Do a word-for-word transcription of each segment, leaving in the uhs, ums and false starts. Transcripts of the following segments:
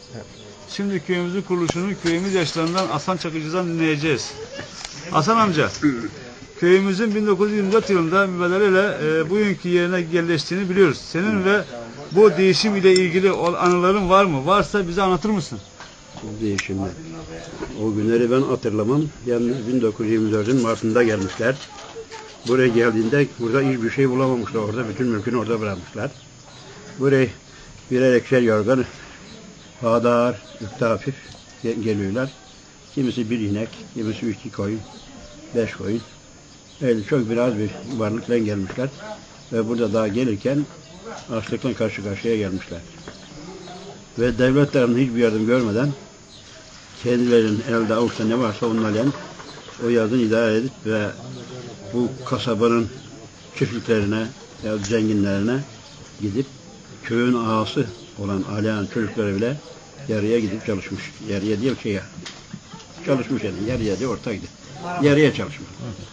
Şimdi köyümüzün kuruluşunu köyümüz yaşlarından Hasan Çakıcı'dan dinleyeceğiz. Hasan amca, köyümüzün bin dokuz yüz yirmi dört yılında mübadeleyle e, bugünkü yerine yerleştiğini biliyoruz. Senin ve bu değişim ile ilgili anıların var mı? Varsa bize anlatır mısın? Değişimde. O günleri ben hatırlamam. Yalnız bin dokuz yüz yirmi dördün Mart'ında gelmişler. Buraya geldiğinde burada hiçbir şey bulamamışlar. Orada bütün mülkünü orada bırakmışlar. Buraya birer ekşer yorgan, ağır, yükte hafif geliyorlar. Kimisi bir inek, kimisi iki koyun, beş koyun. Öyle çok biraz bir varlıkla gelmişler. Ve burada daha gelirken açlıkla karşı karşıya gelmişler. Ve devletlerin hiçbir yardım görmeden kendilerinin elde avuçta ne varsa onlarla o yazın idare edip ve bu kasabanın çiftliklerine ya zenginlerine gidip köyün ağası olan Ali'nin çocukları bile yarıya gidip çalışmış. Yarıya diye şey ya. Çalışmış yani. Yarıya diye orta gidip. Yarıya çalışmış.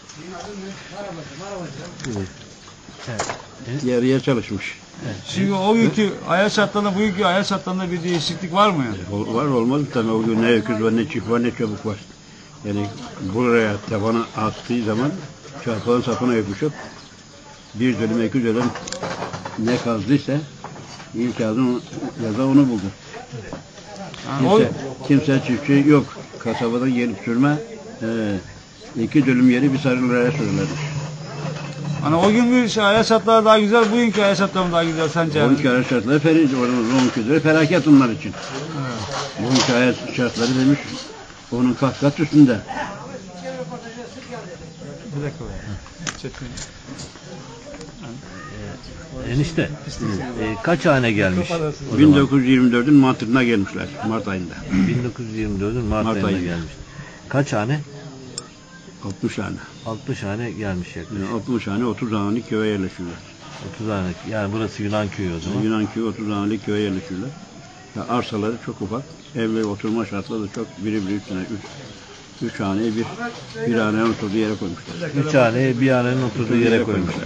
Yarıya çalışmış. Evet. Şimdi o günkü hayat şartlarında, bugünkü hayat şartlarında bir değişiklik var mı yani? Var olmaz mı tabii. O gün ne öküz var, ne çift var, ne çabuk var. Yani buraya tabana attığı zaman çarpağın sapına yapışıp bir dönüm, iki dönüm ne kazdıysa ilk yazın yaza onu buldu. Yani kimse, o... kimse çiftçi yok. Kasabadan gelip sürme e, iki dönüm yeri bir sarılara sürülermiş. Hani o günkü şey, hayat şartları daha güzel, bugünkü hayat şartları daha güzel sence? O günkü hayat şartları feriz, oranın felaket onlar için. Evet. Bugünkü hayat şartları demiş, onun kat kat üstünde. Bir dakika. Çetin. Enişte, e, kaç hane gelmiş? bin dokuz yüz yirmi dördün Mart'ına gelmişler, Mart ayında. bin dokuz yüz yirmi dördün Mart, Mart ayında gelmiş. Kaç hane? altmış tane. altmış hane gelmiş yaklaşık. Yani altmış hane, otuz hanelik köye yerleşiyorlar. otuz hane, yani burası Yunan köyü o zaman. Yunan köyü, otuz hanelik köye yerleşiyorlar. Yani arsaları çok ufak, evleri oturma şartları da çok, biri biri üç tane, üç, üç haneye bir, bir hanenin oturduğu yere koymuşlar. Üç haneye bir hanenin oturduğu yere, yere koymuşlar.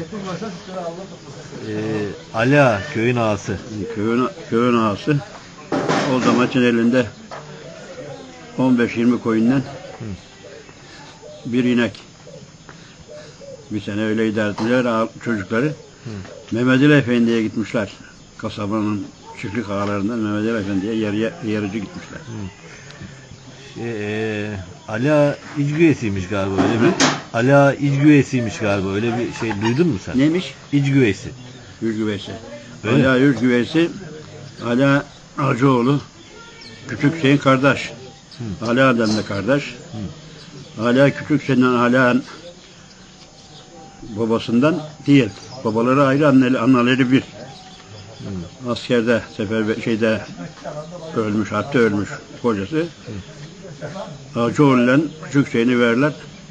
Ee, Ala, köyün ağası. Köyün, köyün ağası, o zaman için elinde on beş yirmi koyundan Hı. bir inek. Bir sene öyle idare ettiler çocukları. Hı. Mehmet Ali Efendi'ye gitmişler. Kasabanın çiftlik ağalarından Mehmet Ali Efendi'ye yarıya, yarıcı gitmişler. Şey, e, Ala İcgüvesi'ymiş galiba öyle bir. Ala İcgüvesi'ymiş galiba öyle bir şey duydun mu sen? Neymiş? İcgüvesi. İcgüvesi. Ala İcgüvesi, Ala Acıoğlu, Küçük Hüseyin kardeş. Hı. Ala Adem'le kardeş. Hı. Ala Küçük Hüseyin'in Ala'nın babasından değil. Babaları ayrı, anneleri, anneleri bir. Hı. Askerde, sefer şeyde ölmüş, hatta ölmüş kocası. Hı. Acıoğlu'yla Küçük Hüseyin'i verirler.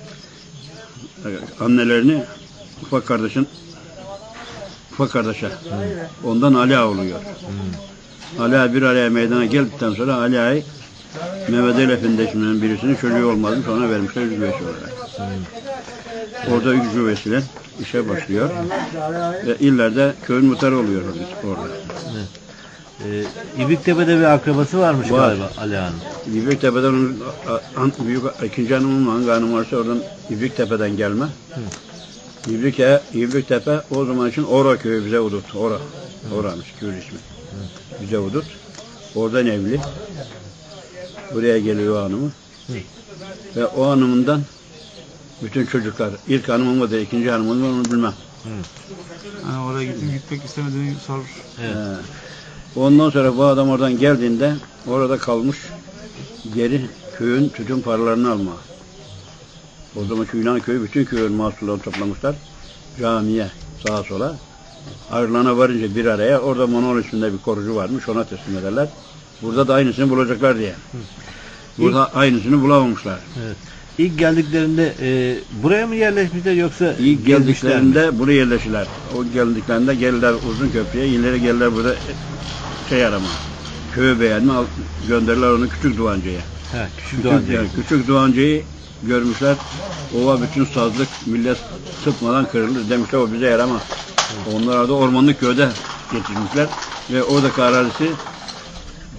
Annelerini ufak kardeşin ufak kardeşe. Hı. Ondan Ala oluyor. Hı. Ala bir araya meydana geldikten sonra Ala'yı Mehmet Ali Efendi isminin birisinin çocuğu olmadı, sonra vermişler Ücgüvesi olarak. Hmm. Orada Ücgüvesi'yle işe başlıyor. Ve illerde köyün muhtarı oluyor orada. Evet. Ee, İbriktepe'de bir akrabası varmış var. Galiba Ali Hanım. İbriktepe'den onun büyük ikinci hanımın hangi hanım varsa oradan İbriktepe'den gelme. Hmm. İbrik'e, İbriktepe o zaman için Ora köyü bize udut. Ora. Hmm. Ora'mış köyün ismi. Hmm. Bize udut. Oradan evli. Buraya geliyor o hanımı. Hı. Ve o hanımından bütün çocuklar, ilk hanımım o da, ikinci hanımım da onu bilmem. Hı. Yani oraya gittim, gitmek istemediğini sorur. Evet. Ee, ondan sonra bu adam oradan geldiğinde orada kalmış, geri köyün tütün paralarını alma. O zaman şu Yunan köyü bütün köyün mahsullarını toplamışlar. Camiye, sağa sola. Ayrılana varınca bir araya, orada Monol isminde bir korucu varmış, ona teslim ederler. Burada da aynısını bulacaklar diye. Hı. Burada İlk, aynısını bulamamışlar. Evet. İlk geldiklerinde e, buraya mı yerleşmişler yoksa İlk geldiklerinde mi? Buraya yerleştiler. O geldiklerinde geldiler uzun köprüye, ileri geldiler burada şey arama. Köyü beğenme, gönderirler onu Küçük Doğancı'ya. He, Küçük, Küçük Doğancı'yı. Yani, Küçük Doğancı'yı görmüşler. Ova bütün sazlık millet sıkmadan kırılır demişler, o bize yaramaz. Hı. Onlar da ormanlık köyde getirmişler ve oradaki arazisi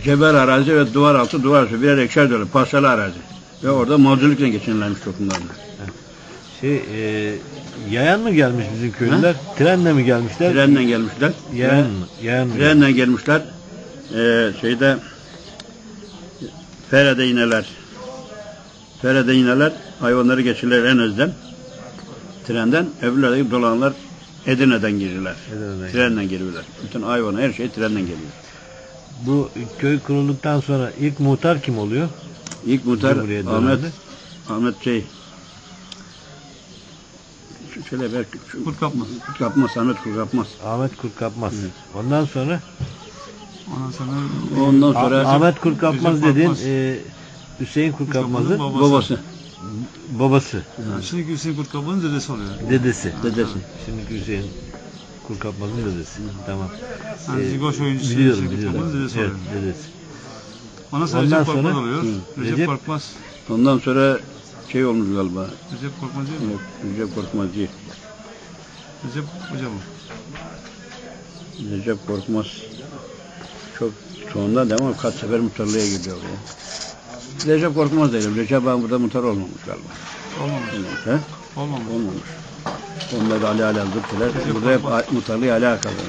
cebel arazi ve duvar altı duvar üstü birer ekşer dönüm parçalı arazi. Ve orada mağdurlukla geçinilenmiş toplumlarla. Şey, e, yayan mı gelmiş bizim köylüler? Trenle mi gelmişler? Trenle gelmişler. Yayan mı? Yayan mı? Trenle gelmişler. Ee, şeyde Fere'de ineler. Fere'de ineler. Hayvanları geçirirler en özden. Trenden. Öbürleri dolananlar Edirne'den girdiler. Edirne'den Trenle geliyorlar. Bütün hayvanı her şey trenden geliyor. Bu köy kurulduktan sonra ilk muhtar kim oluyor? İlk muhtar Cumhuriyet Ahmet döneminde. Ahmet şey şu- şöyle ver şu- Kurt kapmaz. Kurt kapmaz, Ahmet Kurt kapmaz. Ahmet Kurkapmaz. Evet. Ondan sonra Ondan sonra Ondan sonra Ah- Ahmet Kurkapmaz Recep dediğin Korkmaz. e, Hüseyin Kurkapmaz'ın babası. babası, babası, Yani şimdiki Hüseyin Kurt Kapmaz'ın dedesi oluyor. dedesi. dedesi. Şimdiki Hüseyin Kurkapmaz'ın dedesi. Tamam. Yani Ee, Zigoş oyuncusu biliyorum, Hüseyin Kurt biliyorum. Kapmaz'ın dedesi Evet, oluyor. dedesi. Ondan sonra Ondan Recep Korkmaz sonra- oluyor. Hı. Recep, Recep- Korkmaz. Ondan sonra şey olmuş galiba. Recep Korkmaz değil mi? Yok, Recep Korkmaz değil. Recep Hoca mı? Recep Korkmaz çok sonunda değil mi? Kaç sefer muhtarlığa gidiyor oraya. Recep Korkmaz değilim. Recep abi burada muhtar olmamış galiba. Olmamış. He? Olmamış. Olmamış. Onlar da Ali Ali Aldırtılar. Recep Burada hep Korkmaz. muhtarlığı Ali Ağa kazanıyor.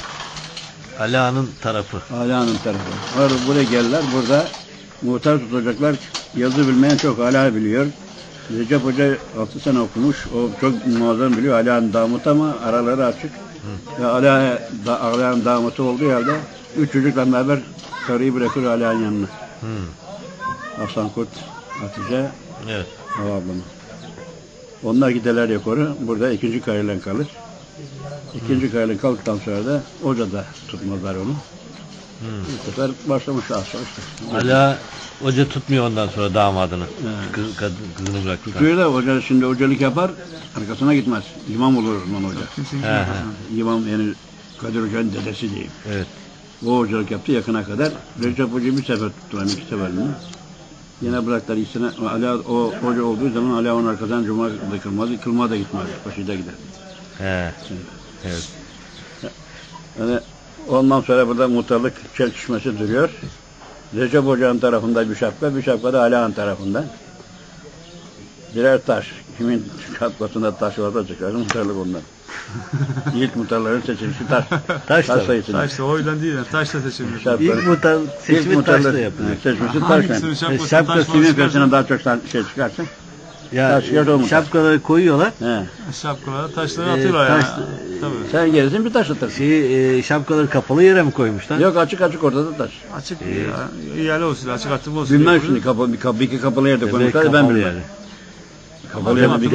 Ali Ağa'nın tarafı. Ali Ağa'nın tarafı. Orada buraya geldiler. Burada muhtar tutacaklar. Yazı bilmeyen çok. Ali Ağa biliyor. Recep Hoca altı sene okumuş. O çok muazzam biliyor. Ali Ağa'nın damatı ama araları açık. Ve Ali Ağa, da, Ali Ağa'nın damatı olduğu halde üç çocukla beraber karıyı bırakır Ali Ağa'nın yanına. Hı. Hasan Kurt, Hatice, Evet. Hava ablamı. Onlar giderler yukarı. Burada ikinci karıyla kalır. İkinci karıyla kaldıktan sonra da ocada tutmazlar onu. Hı. Bu sefer başlamış aşağı işte. Ali Ağa hoca tutmuyor ondan sonra damadını. Evet. Kız, kadın, kızını bıraktı. Tutuyor da hoca şimdi hocalık yapar, arkasına gitmez. İmam olur o zaman hoca. Kimse He, gitmiyor. he. İmam yani Kadir Hoca'nın dedesi diyeyim. Evet. O hocalık yaptı yakına kadar. Recep Hoca'yı bir sefer tuttular, iki seferini. Yine bıraktılar ikisine. Ali Ağa- o hoca olduğu zaman Ali Ağa onun arkadan cuma da kılmaz, kılma da gitmez. Başıda gider. He. Evet. Yani ondan sonra burada muhtarlık çelişmesi duruyor. Recep Hoca'nın tarafında bir şapka, bir şapka da Ali Ağa'nın tarafında. Birer taş. Kimin şapkasında taş varsa çıkar. Muhtarlık ondan. İlk muhtarların seçilişi taş. Taş da. sayısında. Taş da oyla değil yani. Taş da seçilmiyor. Şapka- İlk muhtar İlk seçimi muhtarlar- taşla yapılıyor. Seçmesi taş. Hangisinin yani. şapkası Şapka taş Kimin var? peşine daha çok şey çıkarsa. Ya Taş ya da olmuş. şapkaları koyuyorlar. He. Şapkalara taşları Ee, atıyorlar taş- yani. Tabii. Sen gelirsin bir taş atarsın. Şeyi, e, şapkaları kapalı yere mi koymuşlar? Yok açık açık ortada taş. Açık Ee, ya. İyale olsun, açık atım olsun. Bilmem diye şimdi kapı, bir, kapı, bir iki kapalı yerde Demek koymuşlar ben kapalı bilmem. yani. Kapalı yerde bir